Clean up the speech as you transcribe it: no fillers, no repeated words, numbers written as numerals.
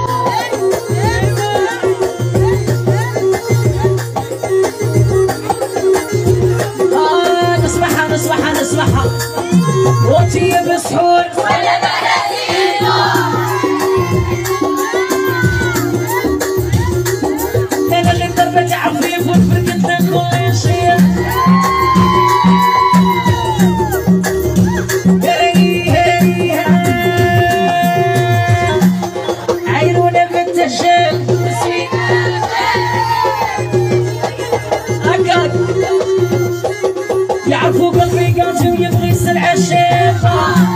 نسمعها وطيه بسحور ولا بلدينا انا اللي ضربت عفيف وفرقتنا كل شيء عينونا بالتشام يعرفوا قلبي قاسي ويبغي يسرع الشيخ